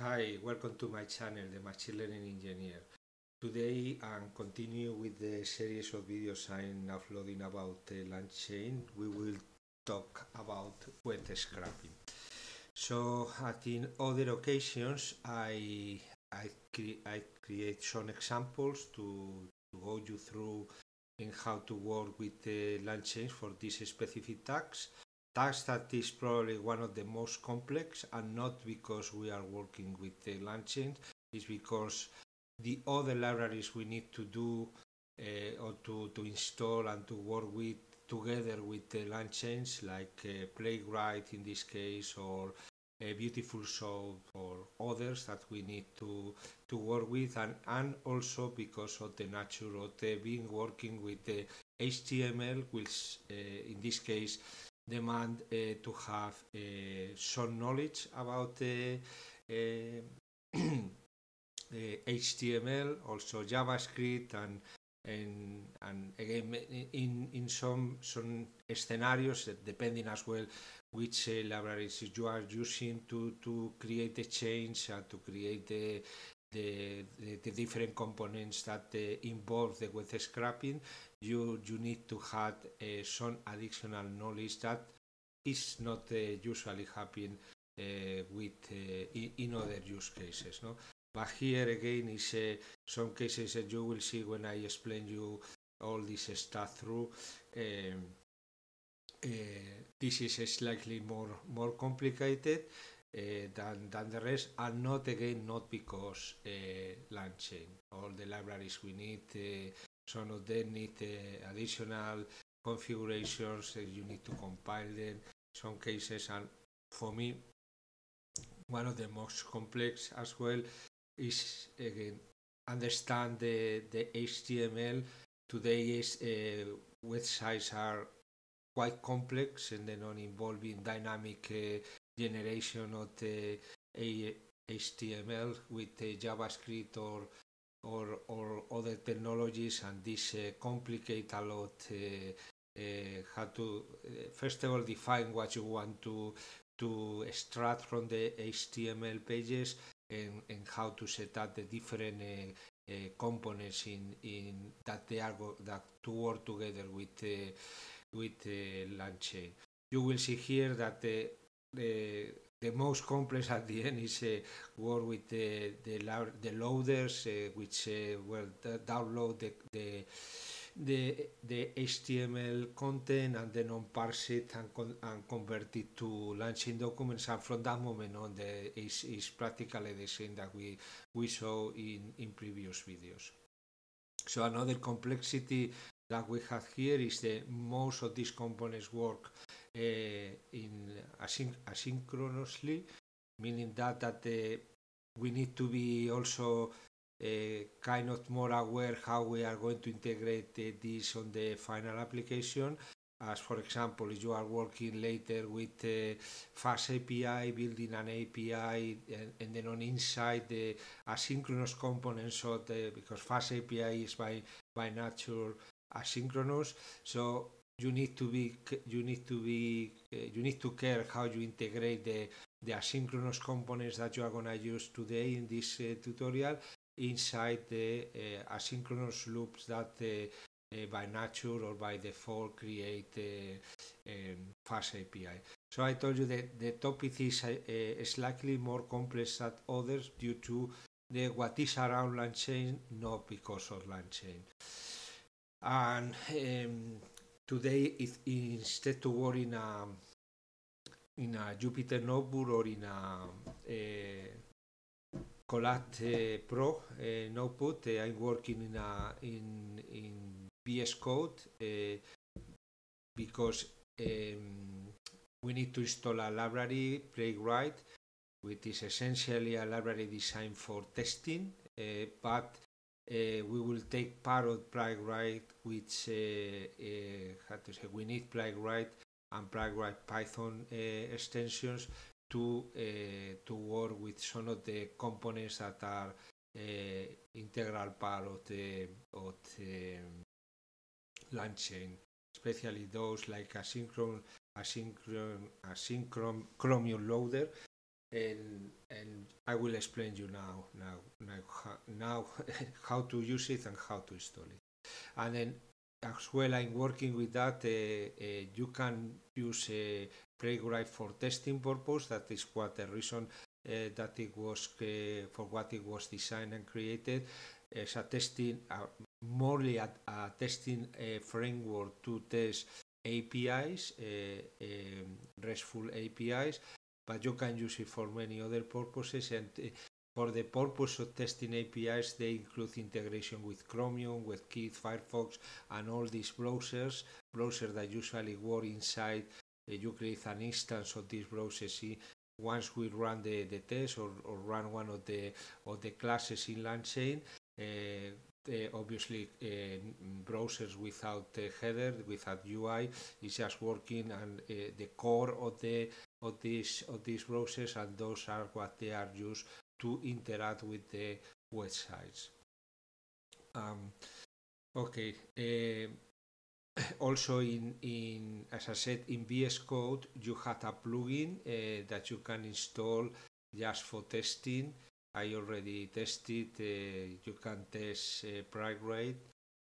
Hi, welcome to my channel, The Machine Learning Engineer. Today I'm continue with the series of videos I'm uploading about the LangChain. We will talk about wet scrapping. So, in other occasions, I create some examples to go you through in how to work with the LangChain for this specific task. Task that is probably one of the most complex, and not because we are working with the LangChain, is because the other libraries we need to do or to install and to work with together with the LangChains, like Playwright in this case, or Beautiful Soup, or others that we need to work with, and also because of the nature of the being working with the HTML, which in this case demand to have some knowledge about the HTML, also JavaScript, and again in some scenarios, depending as well which libraries you are using to create the change and to create the different components that involve the wet scrapping, you need to have some additional knowledge that is not usually happening with in other use cases, no? But here again is some cases that you will see when I explain you all this stuff through. Um, this is slightly more complicated than the rest, and not because LangChain. All the libraries we need, some of them need additional configurations. You need to compile them. Some cases, and for me, one of the most complex as well is again understand the HTML. Today's websites are quite complex and then on involving dynamic generation of the HTML with JavaScript or other technologies, and this complicate a lot how to first of all define what you want to extract from the HTML pages, and how to set up the different components in that they are that to work together with LangChain. You will see here that the most complex at the end is work with the loaders, which will download the HTML content and then unparse it and convert it to LangChain documents. And from that moment on, is practically the same that we saw in previous videos. So another complexity that we have here is that most of these components work in asynchronously, meaning that we need to be also kind of more aware how we are going to integrate this on the final application. As for example, if you are working later with Fast API, building an API, and then on inside the asynchronous components of because Fast API is by nature asynchronous, so you need to care how you integrate the asynchronous components that you are going to use today in this tutorial inside the asynchronous loops that by nature or by default create Fast API. So I told you that the topic is slightly more complex than others due to what is around LangChain, not because of LangChain. And today, instead to work in a Jupyter Notebook or in a Colab Pro notebook, I'm working in VS Code because we need to install a library, Playwright, which is essentially a library designed for testing, but we will take part of Playwright, which we need Playwright and Playwright Python extensions to work with some of the components that are integral part of the LangChain, especially those like asynchronous Chromium loader, and I will explain you now how to use it and how to install it. And then as well, I'm working with that. You can use Playwright for testing purpose. That is what the reason that it was for what it was designed and created as a testing, morely a testing framework to test APIs, RESTful APIs, but you can use it for many other purposes. And for the purpose of testing APIs, they include integration with Chromium, with Kit, Firefox, and all these browsers that usually work inside. You create an instance of these browsers once we run the test or run one of the classes in LangChain. Obviously, browsers without header, without UI, is just working, and the core of these browsers, and those are what they are used to interact with the websites. Okay. Also, in as I said, in VS Code, you have a plugin that you can install just for testing. I already tested. You can test Playwright,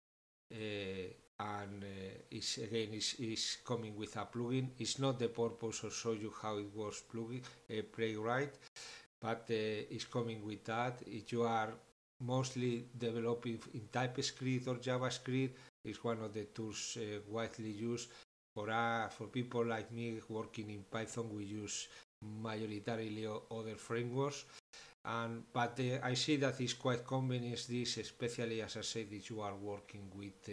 and it's coming with a plugin. It's not the purpose to show you how it works, Playwright, but it's coming with that. If you are mostly developing in TypeScript or JavaScript, it's one of the tools widely used. For people like me working in Python, we use majoritarily other frameworks. But I see that it's quite convenient, this, especially as I said, if you are working with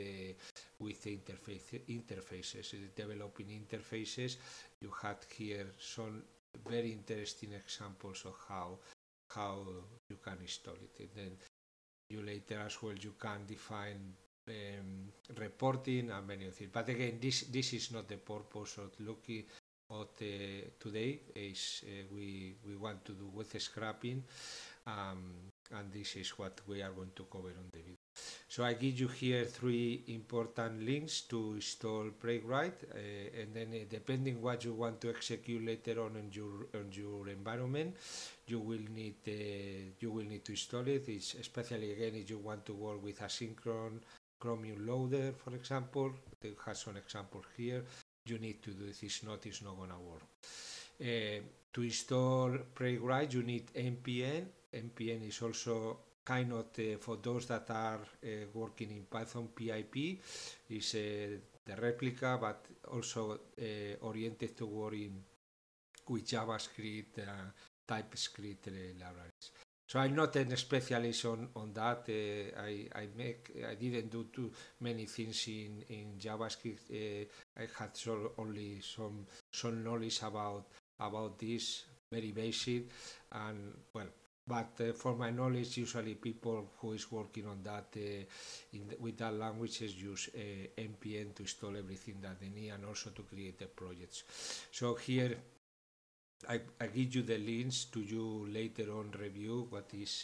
interfaces, developing interfaces. You had here some very interesting examples of how you can install it. And then you later as well you can define reporting and many things. But again, this is not the purpose of looking at today. Is we want to do with scrapping, and this is what we are going to cover on the video. So I give you here 3 important links to install Playwright, and then depending what you want to execute later on your environment, you will need to install it. It's especially again if you want to work with asynchronous Chromium loader, for example. They have some examples here. You need to do it. It's not gonna work. To install Playwright, you need npm. npm is also kind of for those that are working in Python. PIP is the replica, but also oriented to working with JavaScript, TypeScript libraries. So I'm not a specialist on that. I didn't do too many things in JavaScript. I had only some knowledge about this, very basic, and well. But for my knowledge, usually people who is working on that with that languages use npm to install everything that they need, and also to create the projects. So here I give you the links to you later on review what is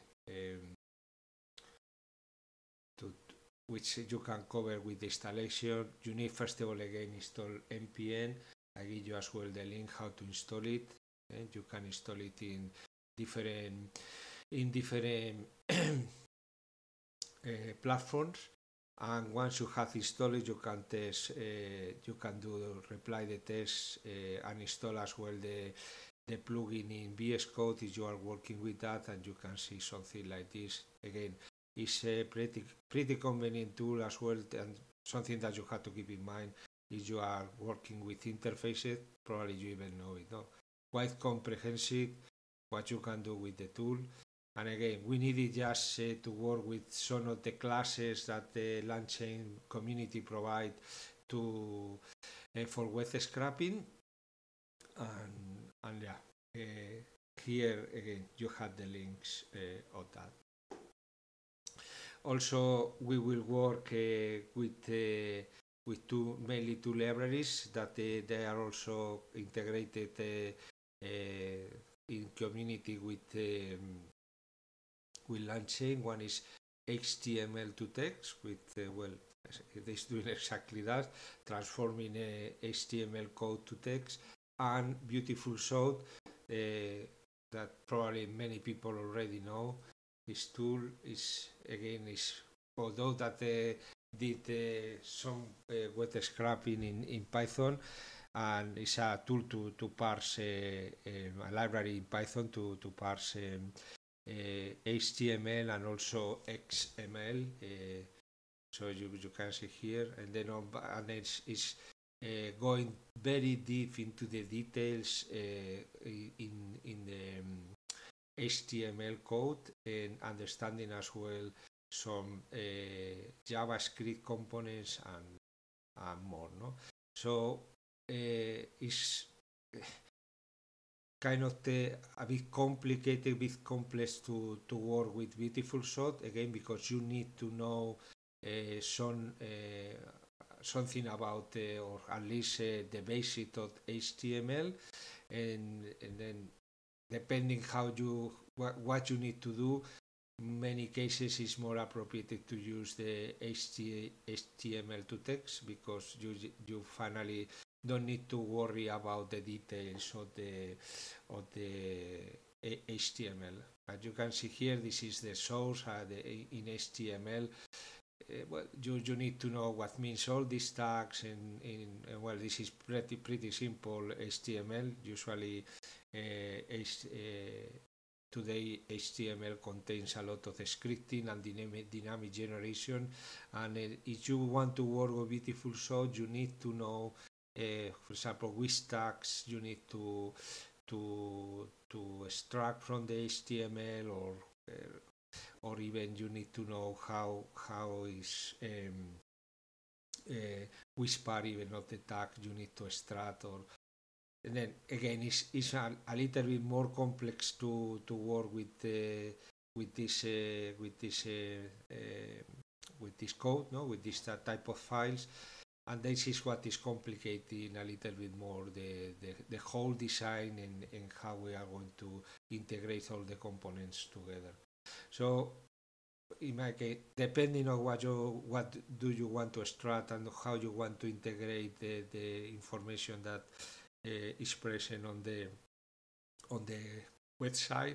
which you can cover with the installation. You need first of all again install npm. I give you as well the link how to install it, and you can install it in different platforms. And once you have installed it, you can test. You can reply the test and install as well the plugin in VS Code if you are working with that, and you can see something like this. Again, it's a pretty convenient tool as well, and something that you have to keep in mind if you are working with interfaces. Probably you even know it. No, quite comprehensive what you can do with the tool. And again, we needed just to work with some of the classes that the LangChain community provide to for web scrapping. And yeah, here again you have the links of that. Also, we will work with mainly two libraries that they are also integrated in community with LangChain. One is HTML to text with it is doing exactly that, transforming HTML code to text, and Beautiful South that probably many people already know. This tool is although that did some wet scrapping in Python, and it's a tool to parse a library in Python to parse HTML and also XML. So you can see here, and then it's going very deep into the details in the HTML code, and understanding as well some JavaScript components and more. No, so it's kind of a bit complicated, a bit complex to work with Beautiful South, again, because you need to know something about or at least the basic of HTML, and then depending what you need to do, many cases it's more appropriate to use the HTML to text, because you finally don't need to worry about the details of the HTML. As you can see here, this is the source in HTML. Well, you need to know what means all these tags, and well, this is pretty simple HTML. Usually, today HTML contains a lot of scripting and dynamic generation, and if you want to work with Beautiful South, you need to know, for example, which tags you need to extract from the HTML, or even you need to know how is which part even of the tag you need to extract, and then again it's a little bit more complex to work with this code, no, with this type of files, and this is what is complicating a little bit more the whole design and how we are going to integrate all the components together. So in my case, depending on what do you want to extract and how you want to integrate the information that is present on the website,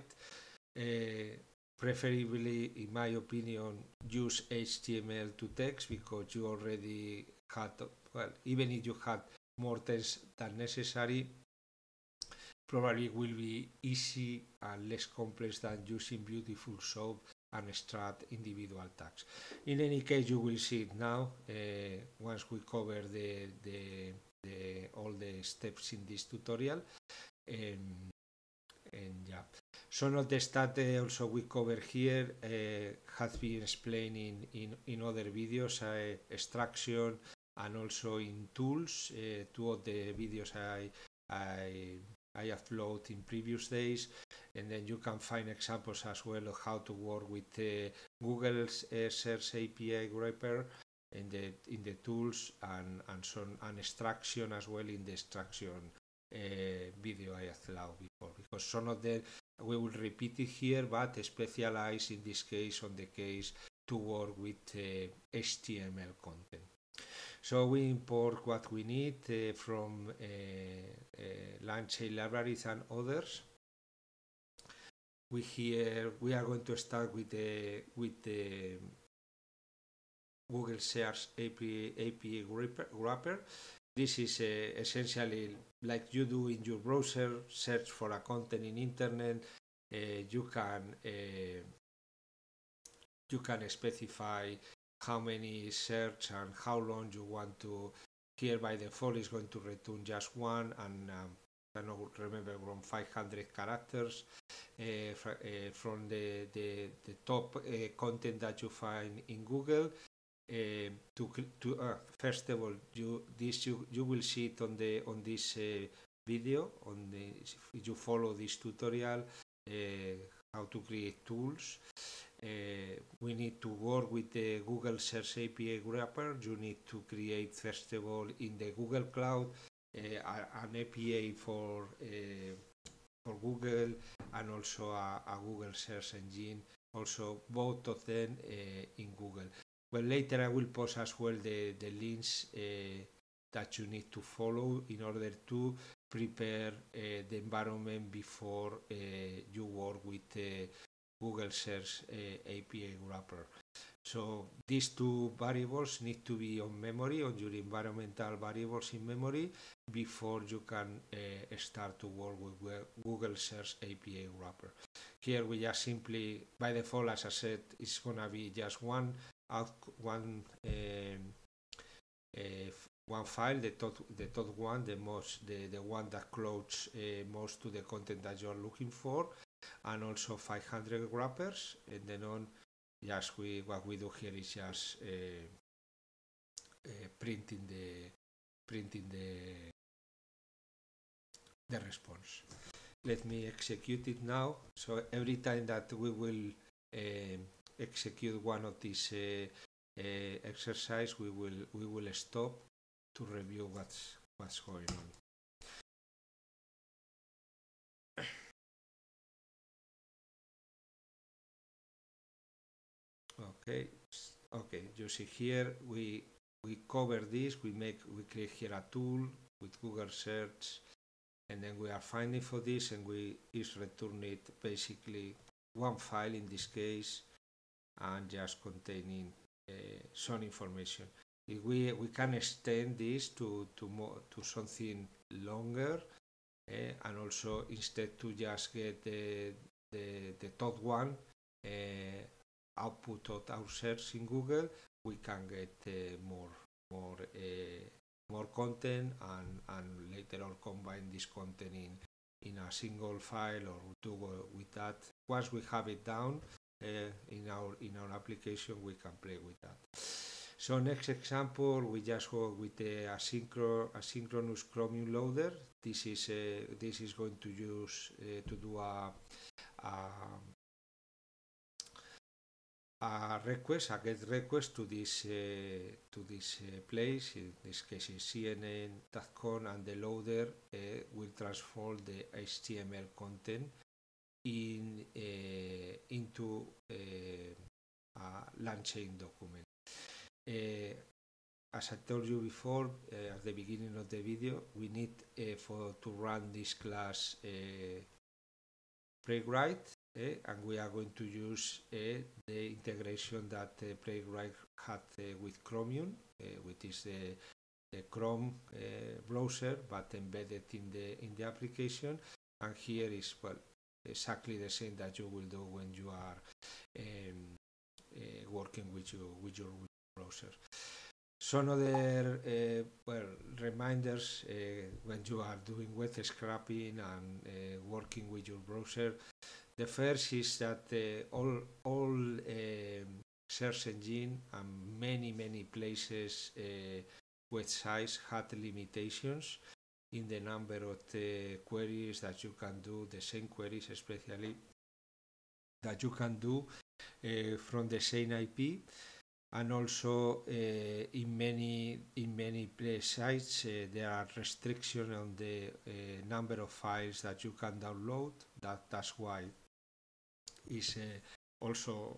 preferably, in my opinion, use HTML to text, because you already had, well, even if you had more text than necessary, probably will be easy and less complex than using Beautiful South and extract individual tags. In any case, you will see it now once we cover all the steps in this tutorial. And yeah, some of the stuff also we cover here has been explained in other videos, extraction, and also in tools. Two of the videos I upload in previous days, and then you can find examples as well of how to work with Google's Search API wrapper in the tools, and extraction as well in the extraction video I allowed before, because some of them we will repeat it here, but specialize in this case on the case to work with HTML content. So we import what we need from LangChain libraries and others. We are going to start with the Google Search API wrapper. This is essentially like you do in your browser, search for a content in internet. You can specify how many search and how long you want to. Here by default is going to return just one, and I don't remember, from 500 characters from the top content that you find in Google. First of all, you will see it on this video. If you follow this tutorial, how to create tools. We need to work with the Google Search API wrapper. You need to create, first of all, in the Google Cloud, an API for Google, and also a Google search engine, also both of them in Google. Well, later I will post as well the links that you need to follow in order to prepare the environment before you work with Google Search API wrapper. So these two variables need to be on memory, on your environmental variables in memory, before you can start to work with Google Search API wrapper. Here we just simply, by default, as I said, it's gonna be just one file, the top one, the one that closes most to the content that you are looking for, and also 500 wrappers, and then on. Just what we do here is just printing the response. Let me execute it now. So every time that we will execute one of these exercise, we will stop to review what's going on. Okay, you see here we cover this, we create here a tool with Google Search, and then we are finding for this, and we is return it basically one file in this case, and just containing some information. If we can extend this to something longer, and also instead to just get the top one output of our search in Google, we can get more content, and later on combine this content in a single file, or do with that. Once we have it down in our application, we can play with that. So next example, we just go with the asynchronous Chromium loader. This is going to use to do a get request to this place. In this case is CNN.com, and the loader will transform the HTML content into a LangChain document. As I told you before, at the beginning of the video, we need to run this class Playwright. And we are going to use the integration that Playwright had with Chromium, which is the Chrome browser, but embedded in the application. And here is exactly the same that you will do when you are working with your browser. Some other reminders when you are doing web scraping and working with your browser. The first is that all search engine and many places websites had limitations in the number of queries that you can do, the same queries especially that you can do from the same IP, and also in many sites there are restrictions on the number of files that you can download. That's why is also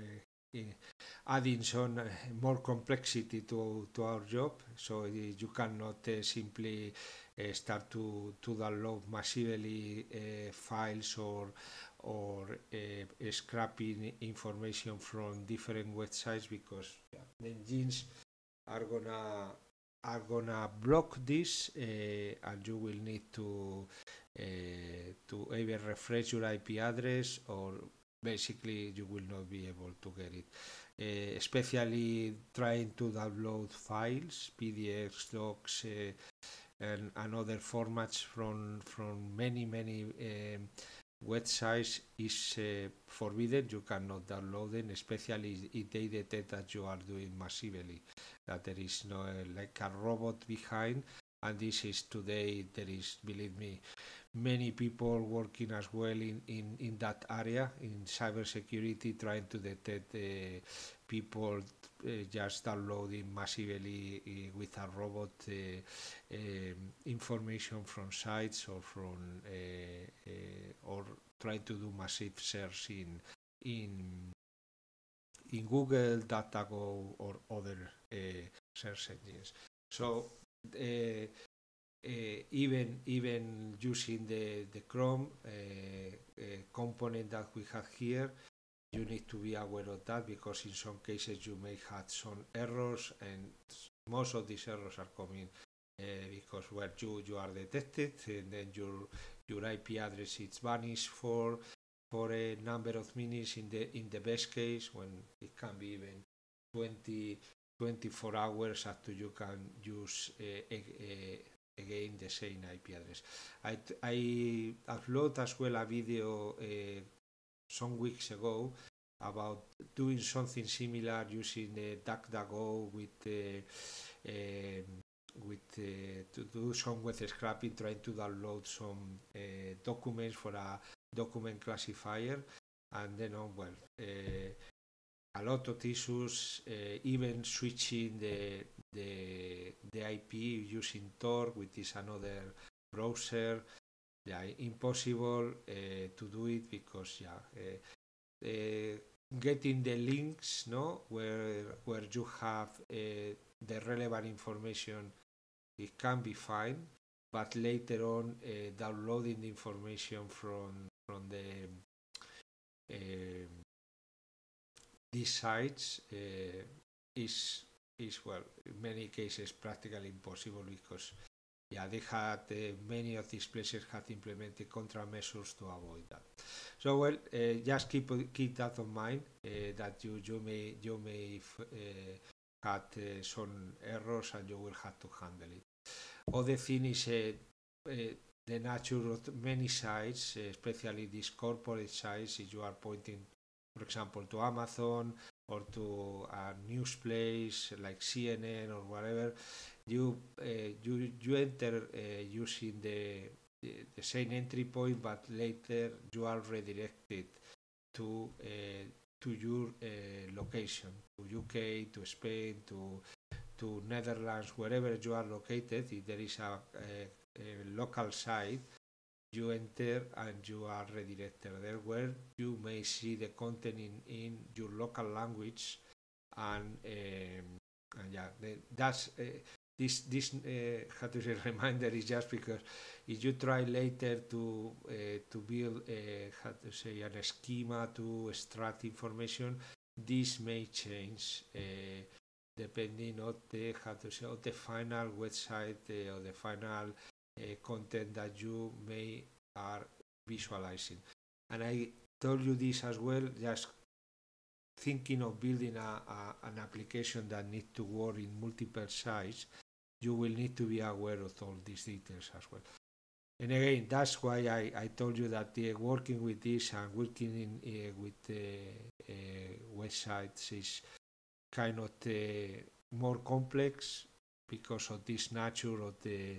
adding some more complexity to our job. So you cannot simply start to download massively files or scrapping information from different websites, because the engines are gonna block this, and you will need to either refresh your IP address, or basically you will not be able to get it. Especially trying to download files, PDFs, docs, and other formats from many websites is forbidden. You cannot download them, especially if they detect that you are doing massively, that there is no like a robot behind. And this is today, there is, believe me, many people working as well in that area, in cybersecurity, trying to detect people just downloading massively with a robot information from sites, or from or trying to do massive search in Google, DuckDuckGo, or other search engines. So even using the Chrome component that we have here, you need to be aware of that, because in some cases you may have some errors, and most of these errors are coming because where you are detected, and then your IP address is vanished for a number of minutes in the best case, when it can be even 24 hours after you can use again the same IP address. I upload as well a video some weeks ago about doing something similar using DuckDuckGo to do some web scraping, trying to download some documents for a document classifier, and then on, well, a lot of issues, even switching the IP using Tor, which is another browser. Yeah, impossible to do it, because getting the links, where you have the relevant information, it can be fine, but later on downloading the information from the these sites is well, in many cases practically impossible, because they had many of these places had implemented countermeasures to avoid that. So well, just keep that in mind, that you may had some errors, and you will have to handle it. Other thing is the nature of many sites, especially these corporate sites. If you are pointing, for example, to Amazon or to a news place like CNN or whatever, you enter using the same entry point, but later you are redirected to your location, to UK, to Spain, to Netherlands, wherever you are located. If there is a local site, you enter and you are redirected there, where you may see the content in your local language, and that's this how to say, reminder is just because if you try later to build how to say, an schema to extract information, this may change depending on the how to say, on the final website or the final content that you may are visualizing. And I told you this as well, just thinking of building an application that needs to work in multiple sites, you will need to be aware of all these details as well. And again, that's why I told you that working with this and working with websites is kind of more complex, because of this nature of the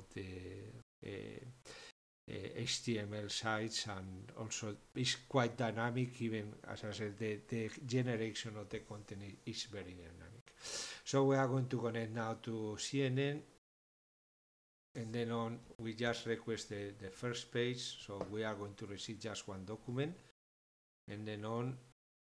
HTML sites, and also it's quite dynamic. Even as I said, the generation of the content is very dynamic. So we are going to connect now to CNN, and then on we just request the first page. So we are going to receive just one document, and then on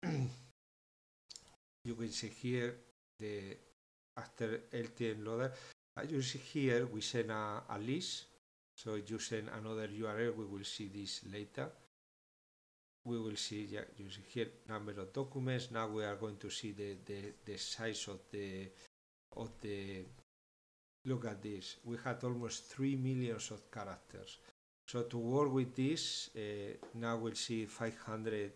you can see here after LTN loader, as you see here, we send a list. So if you send another URL, we will see this later. We will see, you see here, number of documents. Now we are going to see the size of the. Look at this. We had almost 3 million of characters. So to work with this, now we'll see 500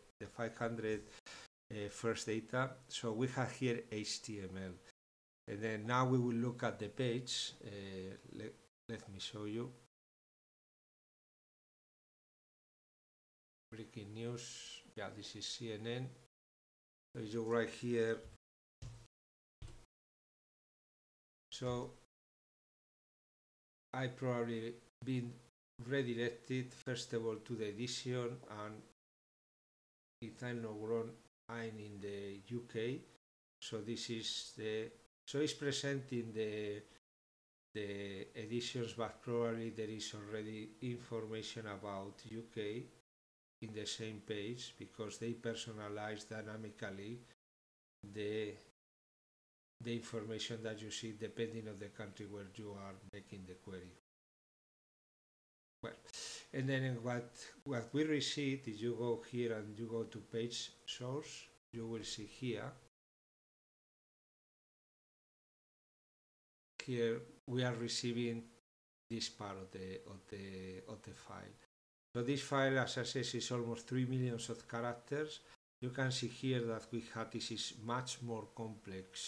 first data. So we have here HTML. And then now we will look at the page. Let me show you. Breaking news. Yeah, this is CNN. So you write here. So I probably been redirected first of all to the edition, and if I'm not wrong, I'm in the UK. So this is so it's presenting the editions, but probably there is already information about UK in the same page, because they personalize dynamically the information that you see depending on the country where you are making the query. well, and then what we receive, if you go here and you go to page source, you will see here we are receiving this part of the file. So this file, as I said, is almost 3 million of characters. You can see here that we have this is much more complex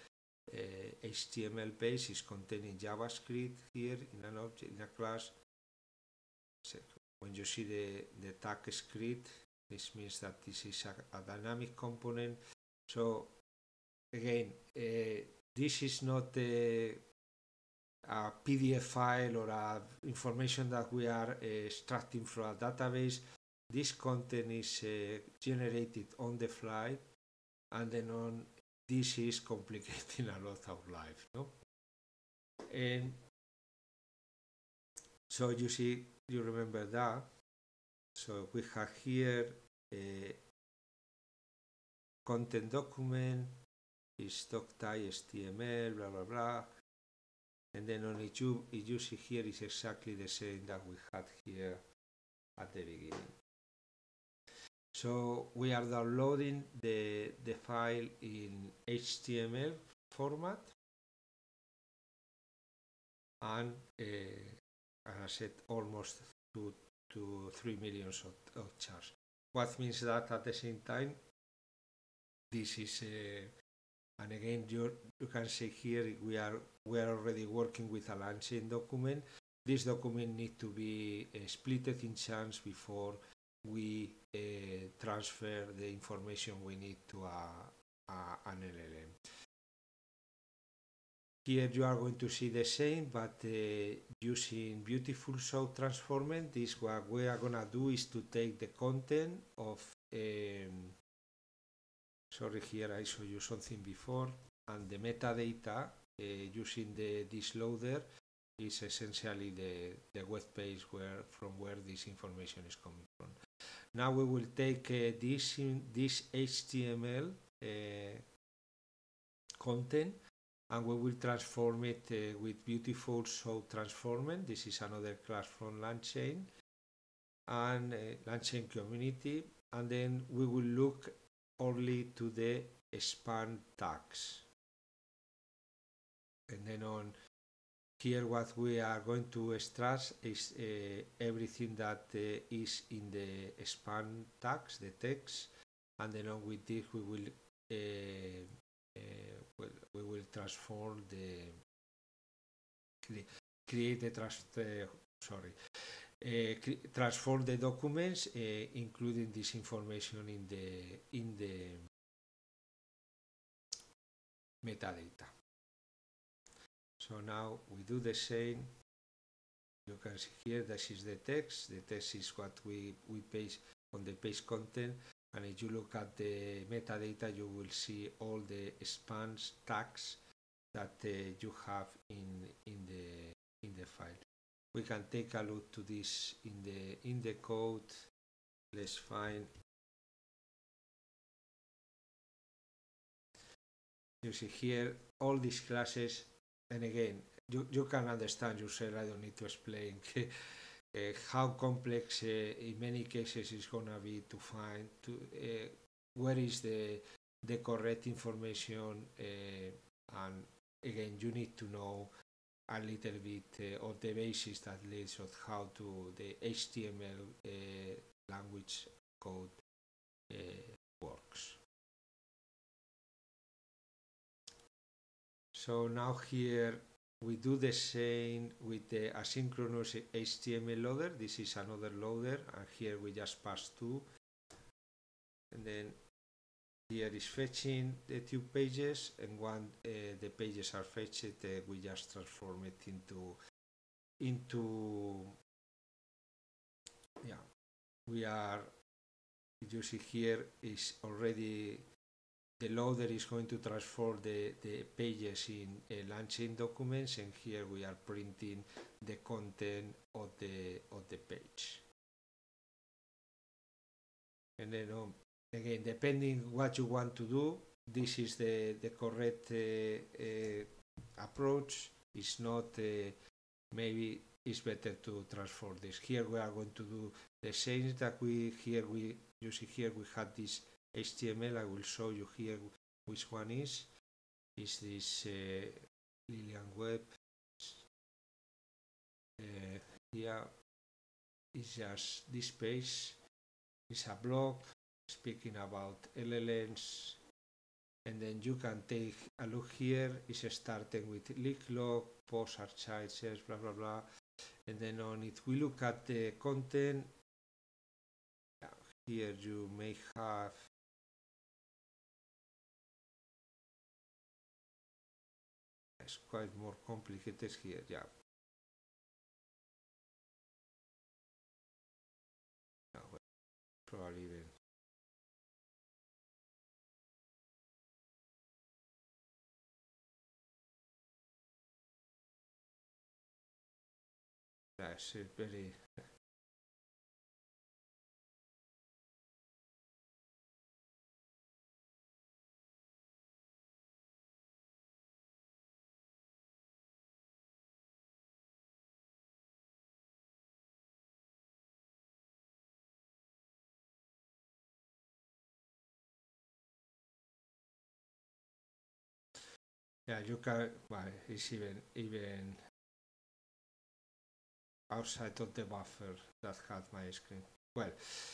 HTML base is containing JavaScript here in an object in a class. So when you see the tag script, this means that this is a dynamic component. So again, this is not a PDF file or information that we are extracting from a database. This content is generated on the fly, and then this is complicating a lot of life, no? And so you see, you remember that. So we have here a content document, is doc.html, HTML, blah blah blah, and then on it you see here is exactly the same that we had here at the beginning. So we are downloading the file in HTML format, and as I said, almost to 3 million of chars. What means that at the same time, this is and again you can see here we are already working with a LangChain document. This document needs to be splitted in chunks before we transfer the information we need to an LLM. Here you are going to see the same, but using Beautiful Soup Transformer. This what we are gonna do is to take the content of sorry, here I showed you something before, and the metadata using this loader is essentially the web page from where this information is coming from. Now we will take this HTML content, and we will transform it with Beautiful Soup Transformer. This is another class from LangChain and LangChain community, and then we will look only to the span tags, and then on here what we are going to extract is everything that is in the span tags, the text, and then on with this we will transform transform the documents, including this information in the metadata. So now we do the same. You can see here this is the text. The text is what we paste on the page content, and if you look at the metadata, you will see all the spans tags that you have in the file. We can take a look to this in the code. Let's find. You see here all these classes, and again you can understand yourself. I don't need to explain how complex in many cases it's gonna be to find where is the correct information, and again you need to know a little bit of the basis at least of how to the HTML language code works. So now here we do the same with the asynchronous HTML loader. This is another loader, and here we just pass 2, and then here is fetching the 2 pages, and when the pages are fetched, we just transform it into yeah. We are, you see here is already the loader is going to transform the pages in LangChain documents, and here we are printing the content of the page. And then again, depending what you want to do, this is the correct approach. It's not maybe it's better to transform this. Here we are going to do the same that we you see here we had this HTML. I will show you here which one is this Lilian Web. Here is just this page. It's a blog speaking about LLMs, and then you can take a look here. It's starting with link log, post archive, search, blah blah blah, and then on it we look at the content. Here you may have it's quite more complicated here. Yeah. Probably even yes, it's very yeah, you can well it's even outside of the buffer that had my screen. Well,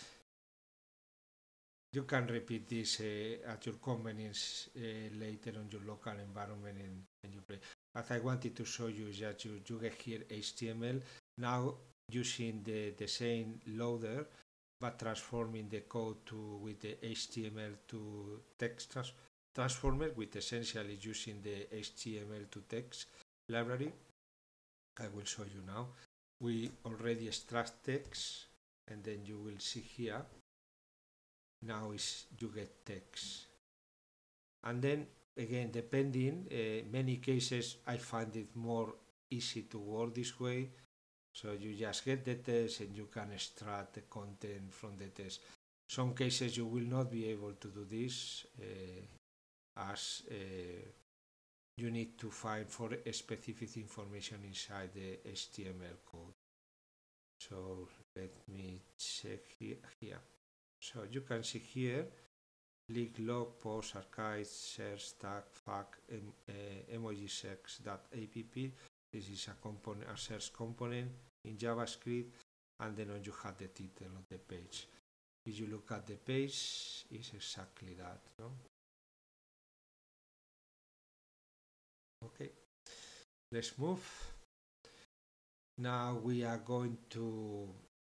you can repeat this at your convenience later on your local environment and you play. What I wanted to show you is that you get here HTML now using the same loader but transforming the code with the HTML to text transformer with essentially using the HTML to text library. I will show you now. We already extract text and then you will see here now is you get text, and then again depending many cases I find it more easy to work this way, so you just get the text and you can extract the content from the text. Some cases you will not be able to do this as you need to find for a specific information inside the HTML code. So let me check here. So you can see here link log, post, archive, search, tag, fact, emojisearch.app. This is a component, a search component in JavaScript, and then you have the title of the page. If you look at the page, it's exactly that. No? Okay, let's move. Now we are going to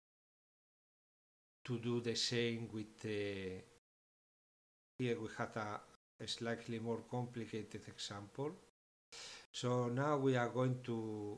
do the same with the. Here we had a slightly more complicated example. So now we are going to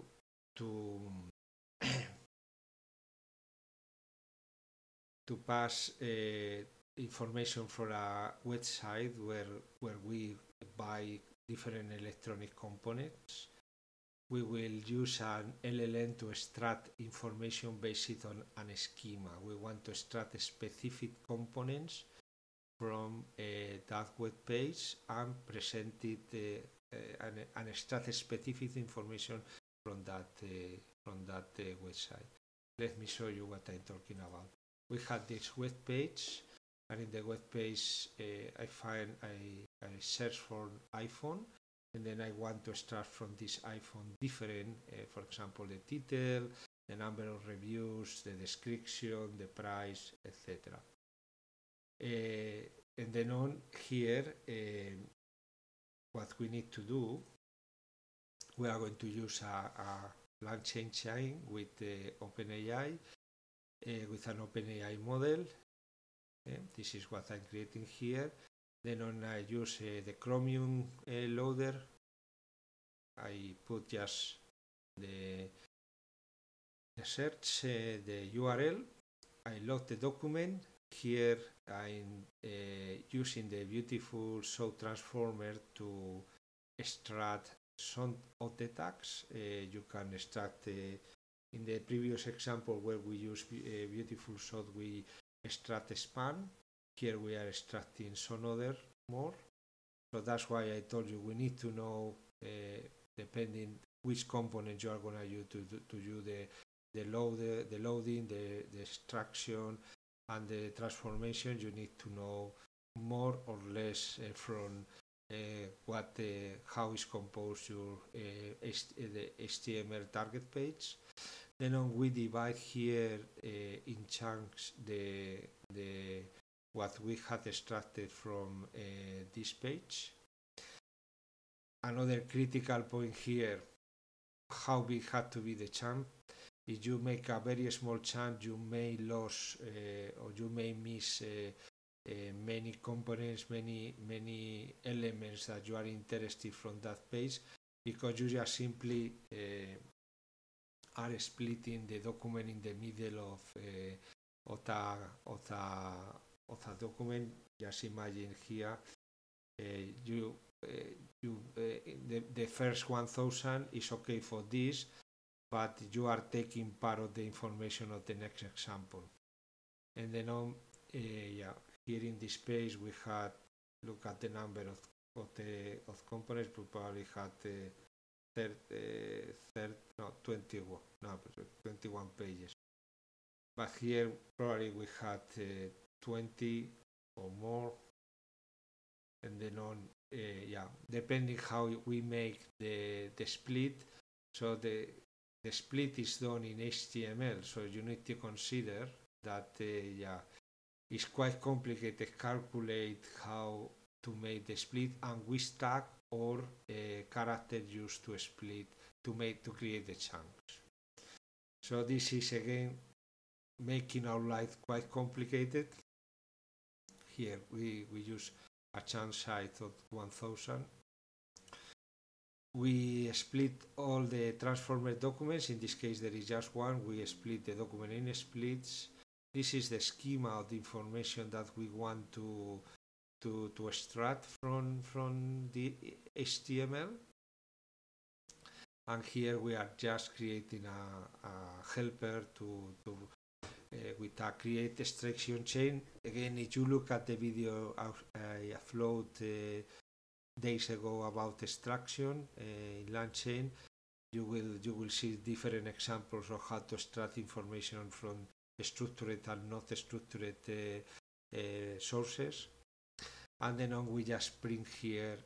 to pass information from a website where we buy different electronic components. We will use an LLM to extract information based on a schema. We want to extract specific components from that web page and present it and extract specific information from that website. Let me show you what I'm talking about. We have this web page, and in the web page I search for iPhone, and then I want to extract from this iPhone different, for example, the title, the number of reviews, the description, the price, etc. And then on here, what we need to do, we are going to use a LangChain chain with OpenAI, with an OpenAI model. This is what I'm creating here. Then on I use the Chromium loader. I put just the search, the URL. I load the document. Here I'm using the beautiful show transformer to extract some of the tags. You can extract in the previous example where we use beautiful show, we extract span. Here we are extracting some other more. So that's why I told you we need to know depending which component you are going to use to do the the loading, the extraction, and the transformation. You need to know more or less from how is composed your the HTML target page. Then we divide here in chunks the what we had extracted from this page. Another critical point here, how big had to be the chunk. If you make a very small chunk, you may lose or you may miss many components, many elements that you are interested from that page, because you just simply are splitting the document in the middle of a document. Just imagine here, the first 1000 is okay for this, but you are taking part of the information of the next example. And then here in this page we had, look at the number of components. We probably had 21 pages, but here probably we had 20 or more. And then depending how we make the split. So the split is done in HTML, so you need to consider that it's quite complicated to calculate how to make the split and which tag or character used to split to create the chunks. So this is again making our life quite complicated. Here we use a chunk size of 1000. We split all the transformer documents. In this case there is just one. We split the document in splits. This is the schema of the information that we want to extract from the HTML. And here we are just creating a helper with a create extraction chain. Again, if you look at the video I uploaded days ago about extraction in LangChain, you will see different examples of how to extract information from structured and not structured sources. And then we just bring here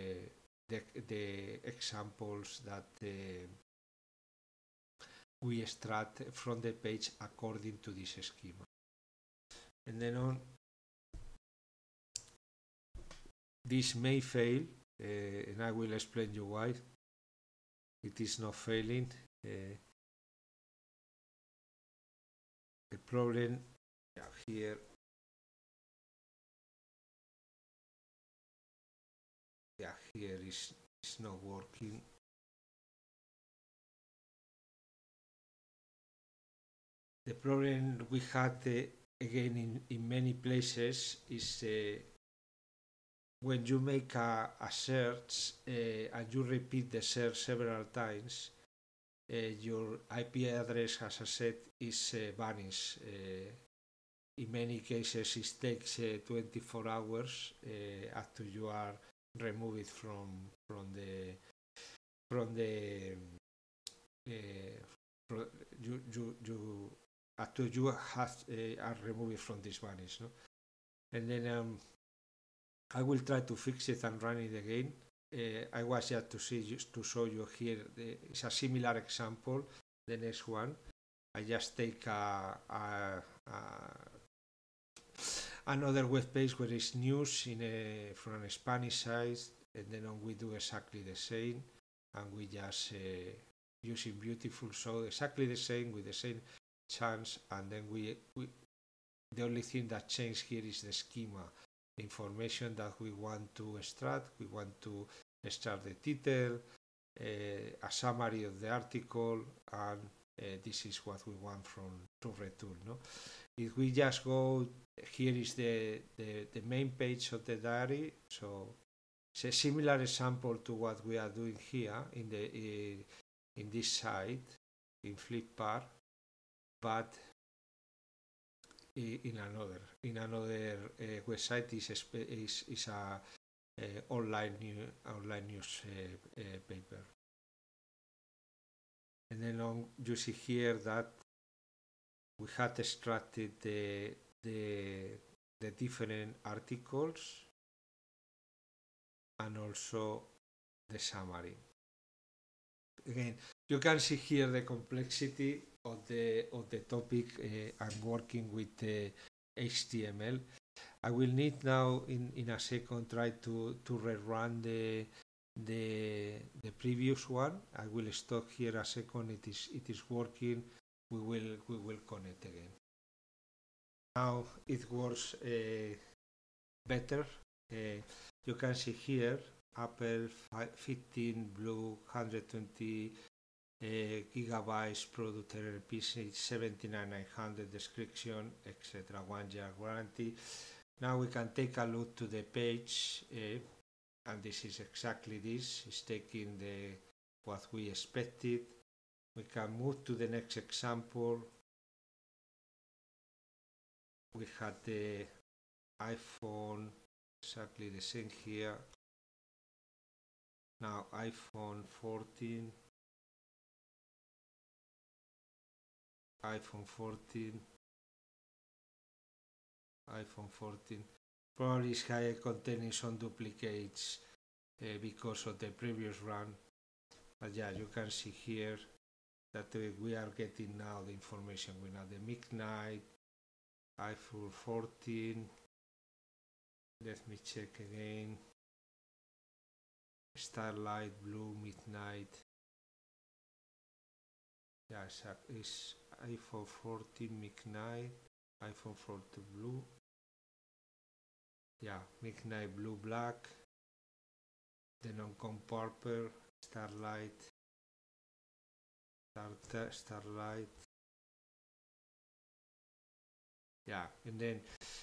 the examples that we extract from the page according to this schema. And then this may fail, and I will explain you why it is not failing. The problem here, here is not working. The problem we had again in many places is when you make a search and you repeat the search several times, your IP address, as I said, is vanished. In many cases it takes 24 hours after you are removed from after you are removed from this vanish, no? And then I will try to fix it and run it again. I was just to show you here. It's a similar example. The next one, I just take another web page where it's news from a Spanish site, and then we do exactly the same, and we just using beautiful, so exactly the same with the same chance, and then we the only thing that changed here is the schema. Information that we want to extract. We want to extract the title, a summary of the article, and this is what we want to return. No, if we just go, here is the main page of the diary. So it's a similar example to what we are doing here in this site in Flipkart, but in another website is a online news paper. And then you see here that we had extracted the different articles and also the summary. Again, you can see here the complexity of the topic. I'm working with HTML. I will need now in a second try to rerun the previous one. I will stop here a second. It is working. We will connect again. Now it works better. You can see here Apple 15 Blue 120 gigabytes product error PC 79900 description, etc. 1 year warranty. Now we can take a look to the page, and this is exactly this. It's taking what we expected. We can move to the next example. We had the iPhone, exactly the same here. Now iPhone 14, iPhone 14, iPhone 14. Probably is higher containing some duplicates because of the previous run. But yeah, you can see here that we are getting now the information. We know the midnight, iPhone 14. Let me check again. Starlight, Blue, Midnight. Yeah, it's iPhone 14 Midnight, iPhone 14 Blue. Yeah, Midnight Blue Black. The non-com purple, Starlight, Starlight. Yeah, and then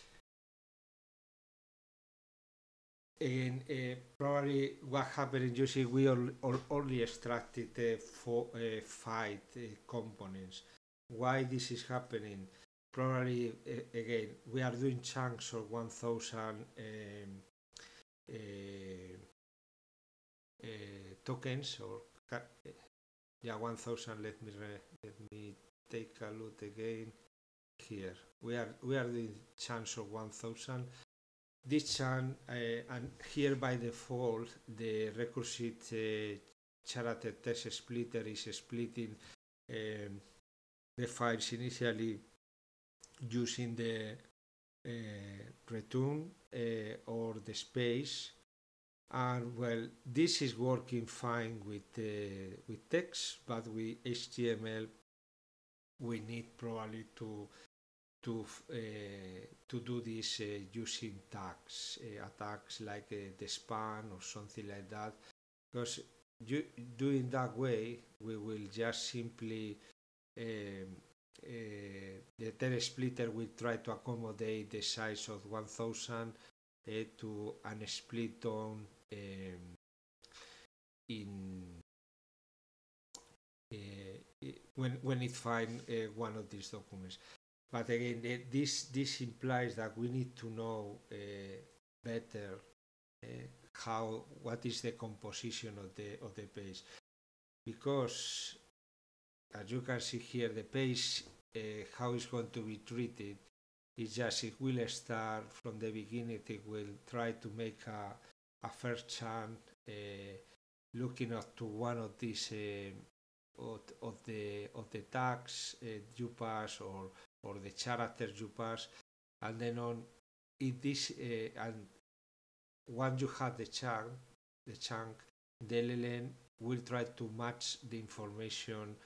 again, probably what happened, you see, we only extracted 5 components. Why this is happening? Probably, again, we are doing chunks of 1000 tokens, or yeah, 1000. Let me take a look again. Here we are doing chunks of 1000. This chunk, and here by default the recursive character text splitter is splitting the files initially using the return or the space, and well, this is working fine with text, but with HTML we need probably to do this using tags, attacks like the span or something like that, because doing that way we will just simply the text splitter will try to accommodate the size of 1000 to an split on in when it finds one of these documents. But again, this implies that we need to know better what is the composition of the page, because as you can see here, the page how it's going to be treated is just, it will start from the beginning. It will try to make a first chunk looking up to one of these of the tags you pass, or the characters you pass, and then on this and once you have the chunk, the LLM will try to match the information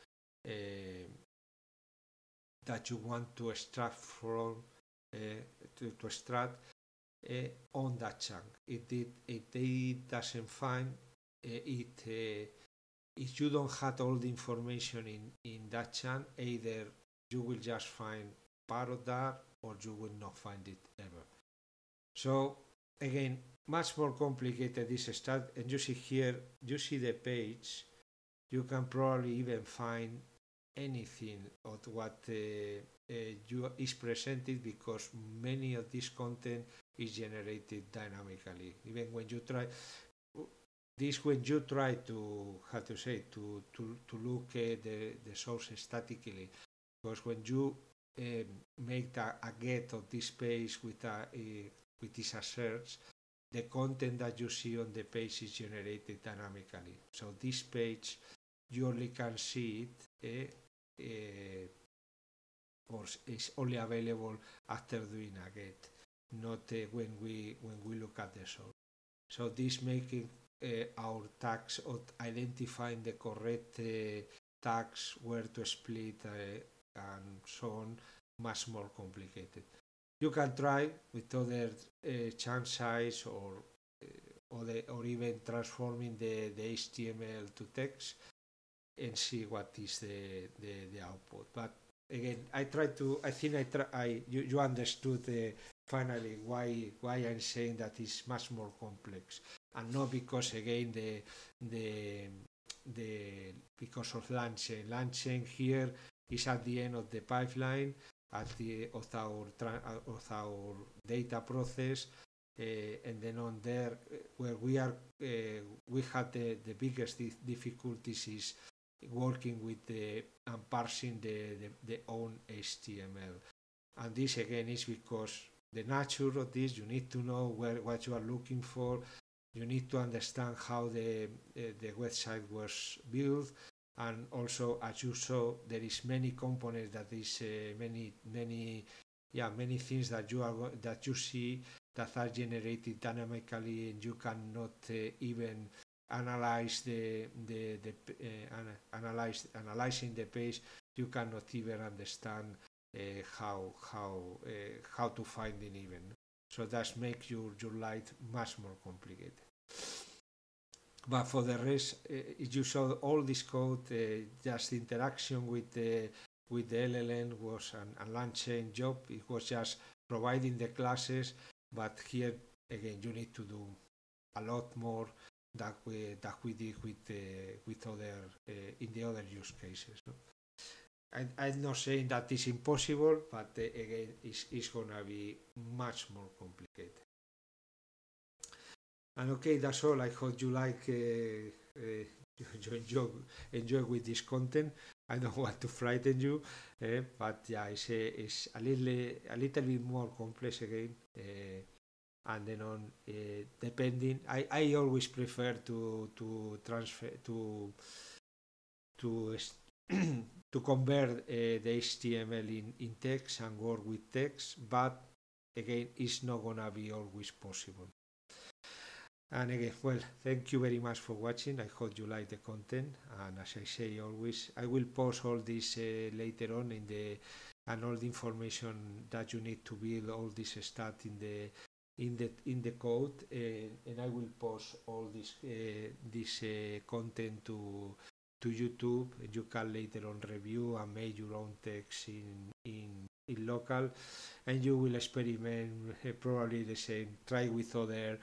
that you want to extract from to extract on that chunk. It doesn't find it. If you don't have all the information in that chunk, either you will just find part of that, or you will not find it ever. So again, much more complicated this start. And you see here, you see the page, you can probably even find anything of what is presented, because many of this content is generated dynamically. Even when you try, this when you try to, how to say, to look at the source statically, because when you make a get of this page with this search, the content that you see on the page is generated dynamically. So this page, you only can see it, or is only available after doing a get, not when we look at the source. So this making our tags of identifying the correct tags, where to split, and so on, much more complicated. You can try with other chunk size or even transforming the HTML to text and see what is the output. But again, you understood finally why I'm saying that it's much more complex, and not because again because of LangChain. LangChain here is at the end of the pipeline, at the of our data process, and then on there where we had the biggest difficulties is working with and parsing the own HTML. And this again is because the nature of this, you need to know what you are looking for. You need to understand how the website was built, and also, as you saw, there is many components, that is many things that you see that are generated dynamically, and you cannot even analyze analyzing the page. You cannot even understand how to find it even. So that makes your life much more complicated. But for the rest, you saw all this code, just interaction with the LLM was an LangChain job. It was just providing the classes, but here again you need to do a lot more that we did with other in the other use cases. No? I'm not saying that it's impossible, but again, it's gonna be much more complicated. And okay, that's all. I hope you like you enjoy with this content. I don't want to frighten you, but yeah, it's a little bit more complex again. And then on depending, I always prefer to transfer to to convert the HTML in text and work with text, but again, it's not gonna be always possible. And again, well, thank you very much for watching. I hope you like the content, and as I say always, I will post all this later on and all the information that you need to build all this stuff in the code, and I will post all this content to YouTube. You can later on review and make your own text in local, and you will experiment probably the same. Try with other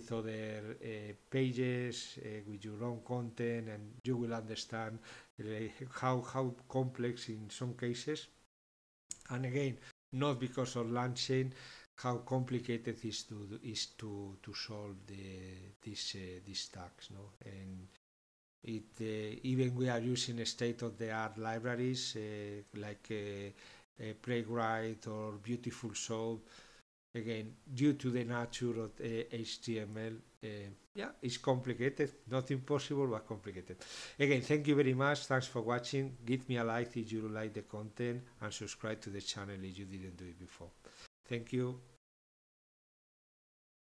pages with your own content, and you will understand how complex in some cases. And again, not because of LangChain, how complicated it is to solve these tags, no? And even we are using state-of-the-art libraries like Playwright or Beautiful Soup. Again, due to the nature of HTML, it's complicated. Not impossible, but complicated. Again, thank you very much. Thanks for watching. Give me a like if you like the content, and subscribe to the channel if you didn't do it before. Thank you.